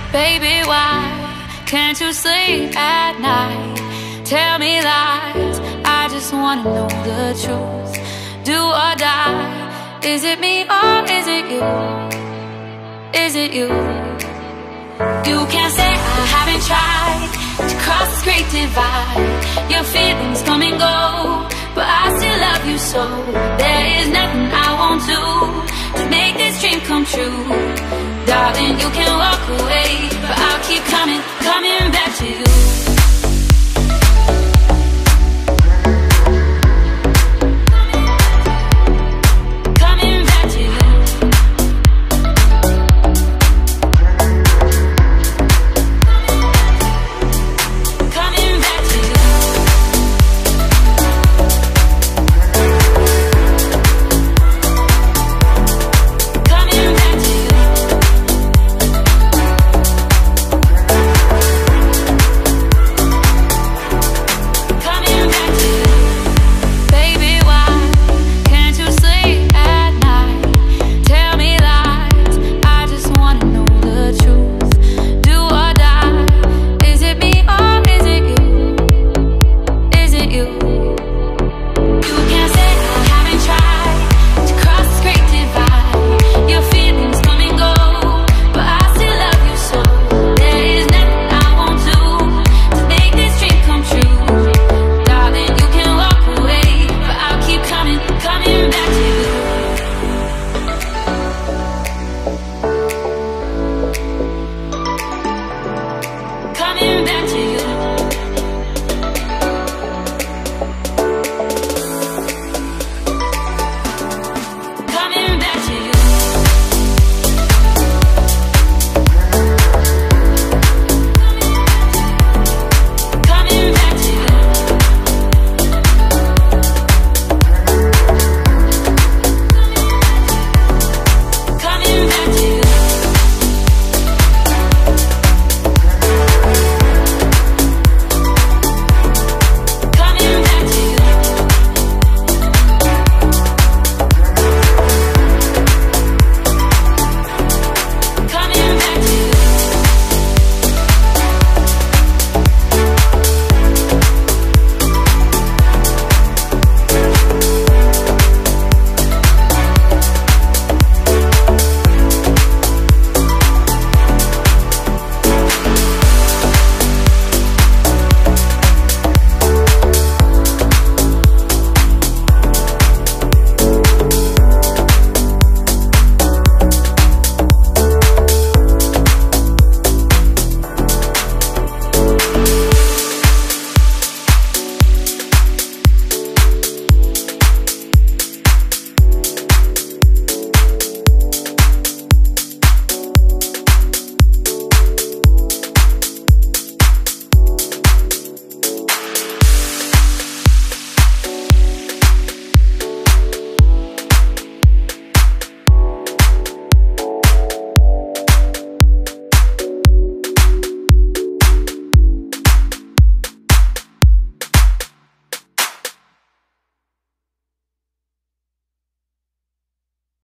Baby, why can't you sleep at night? Tell me lies, I just wanna know the truth. Do or die, is it me or is it you? Is it you? You can't say I haven't tried to cross this great divide. Your feelings come and go, but I still love you so. There is nothing I won't do to make this dream come true.